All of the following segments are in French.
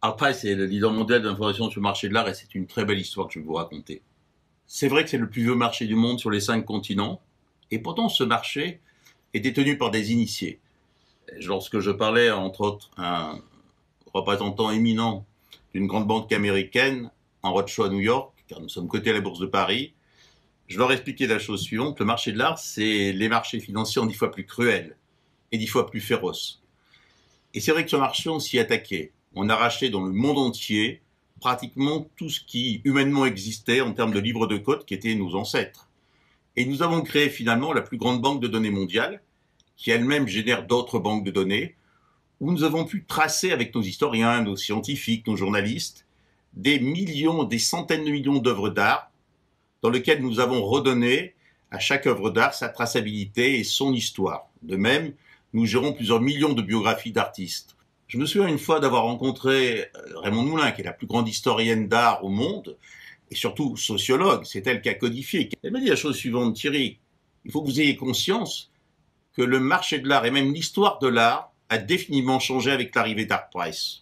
Artprice est le leader mondial d'information sur le marché de l'art et c'est une très belle histoire que je vais vous raconter. C'est vrai que c'est le plus vieux marché du monde sur les 5 continents et pourtant ce marché est détenu par des initiés. Lorsque je parlais, entre autres, à un représentant éminent d'une grande banque américaine en roadshow à New York, car nous sommes cotés à la Bourse de Paris, je leur expliquais la chose suivante: le marché de l'art, c'est les marchés financiers en 10 fois plus cruels et 10 fois plus féroces. Et c'est vrai que ce marché, on s'y attaquait. On a racheté dans le monde entier pratiquement tout ce qui humainement existait en termes de livres de code qui étaient nos ancêtres. Et nous avons créé finalement la plus grande banque de données mondiale, qui elle-même génère d'autres banques de données, où nous avons pu tracer avec nos historiens, nos scientifiques, nos journalistes, des millions, des centaines de millions d'œuvres d'art, dans lesquelles nous avons redonné à chaque œuvre d'art sa traçabilité et son histoire. De même, nous gérons plusieurs millions de biographies d'artistes. Je me souviens une fois d'avoir rencontré Raymond Moulin, qui est la plus grande historienne d'art au monde, et surtout sociologue, c'est elle qui a codifié. Elle m'a dit la chose suivante: Thierry, il faut que vous ayez conscience que le marché de l'art et même l'histoire de l'art a définitivement changé avec l'arrivée d'Artprice.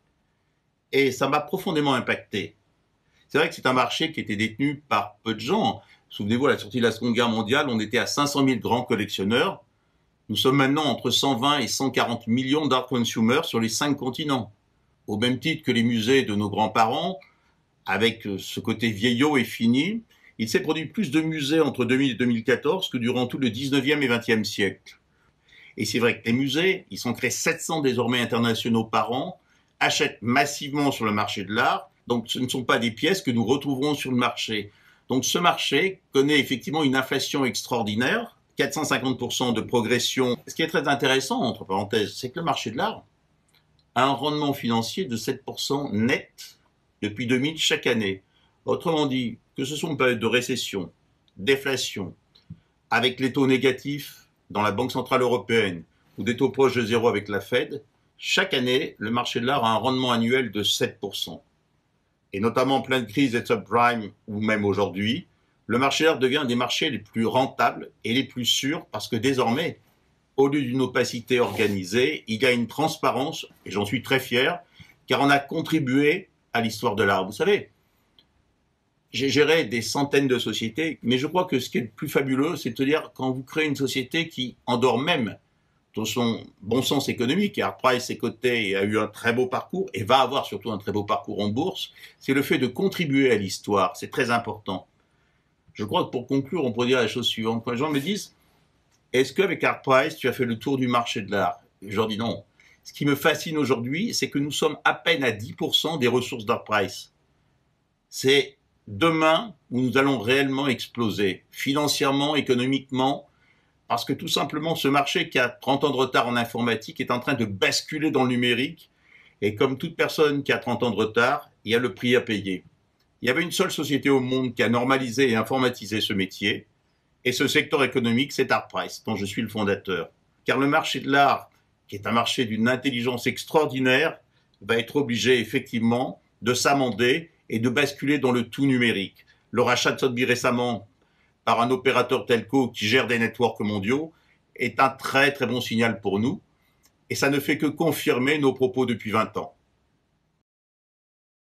Et ça m'a profondément impacté. C'est vrai que c'est un marché qui était détenu par peu de gens. Souvenez-vous, à la sortie de la Seconde Guerre mondiale, on était à 500 000 grands collectionneurs. Nous sommes maintenant entre 120 et 140 millions d'art consumers sur les 5 continents. Au même titre que les musées de nos grands-parents, avec ce côté vieillot et fini, il s'est produit plus de musées entre 2000 et 2014 que durant tout le 19e et 20e siècle. Et c'est vrai que les musées, ils sont créés 700 désormais internationaux par an, achètent massivement sur le marché de l'art, donc ce ne sont pas des pièces que nous retrouverons sur le marché. Donc ce marché connaît effectivement une inflation extraordinaire, 450% de progression. Ce qui est très intéressant, entre parenthèses, c'est que le marché de l'art a un rendement financier de 7% net depuis 2000 chaque année. Autrement dit, que ce soit une période de récession, d'inflation, avec les taux négatifs dans la Banque Centrale Européenne ou des taux proches de zéro avec la Fed, chaque année, le marché de l'art a un rendement annuel de 7%. Et notamment en pleine crise des subprimes ou même aujourd'hui, le marché de l'art devient un des marchés les plus rentables et les plus sûrs parce que désormais, au lieu d'une opacité organisée, il y a une transparence, et j'en suis très fier, car on a contribué à l'histoire de l'art. Vous savez, j'ai géré des centaines de sociétés, mais je crois que ce qui est le plus fabuleux, c'est de se dire, quand vous créez une société qui endort même dans son bon sens économique, et Artprice est coté et a eu un très beau parcours, et va avoir surtout un très beau parcours en bourse, c'est le fait de contribuer à l'histoire. C'est très important. Je crois que pour conclure, on pourrait dire la chose suivante. Quand les gens me disent: est-ce qu'avec Artprice, tu as fait le tour du marché de l'art? Je leur dis non. Ce qui me fascine aujourd'hui, c'est que nous sommes à peine à 10% des ressources d'Artprice. C'est demain où nous allons réellement exploser, financièrement, économiquement, parce que tout simplement, ce marché qui a 30 ans de retard en informatique est en train de basculer dans le numérique. Et comme toute personne qui a 30 ans de retard, il y a le prix à payer. Il y avait une seule société au monde qui a normalisé et informatisé ce métier, et ce secteur économique, c'est Artprice, dont je suis le fondateur. Car le marché de l'art, qui est un marché d'une intelligence extraordinaire, va être obligé effectivement de s'amender et de basculer dans le tout numérique. Le rachat de Sotheby's récemment par un opérateur telco qui gère des networks mondiaux est un très très bon signal pour nous, et ça ne fait que confirmer nos propos depuis 20 ans.